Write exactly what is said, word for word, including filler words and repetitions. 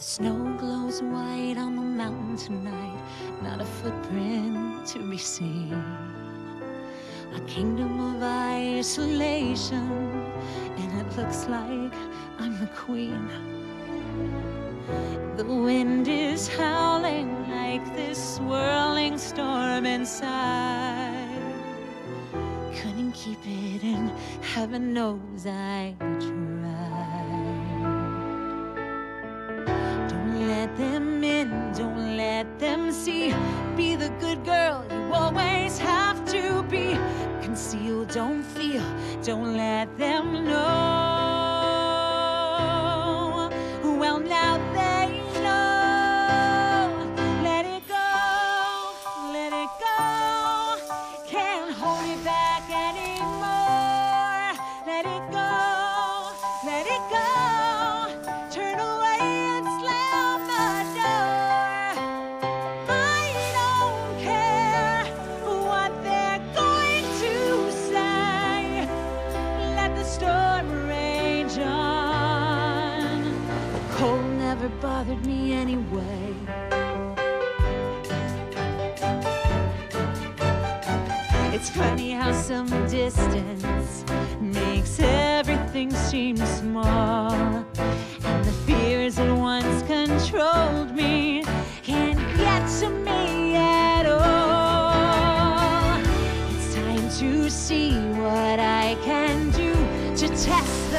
The snow glows white on the mountain tonight, not a footprint to be seen. A kingdom of isolation, and it looks like I'm the queen. The wind is howling like this swirling storm inside. Couldn't keep it in, heaven knows I tried. Don't let them in, don't let them see. Be the good girl you always have to be. Conceal, don't feel, don't let them know. Well, now they know. Let it go, let it go. Can't hold it back anymore. Let it go, let it go. Turn away and slam the door. I don't care what they're going to say. Let the storm rage on. The cold never bothered me anyway. It's funny how some distance makes everything seem small, and the fears that once controlled me can't get to me at all. It's time to see what I can do to test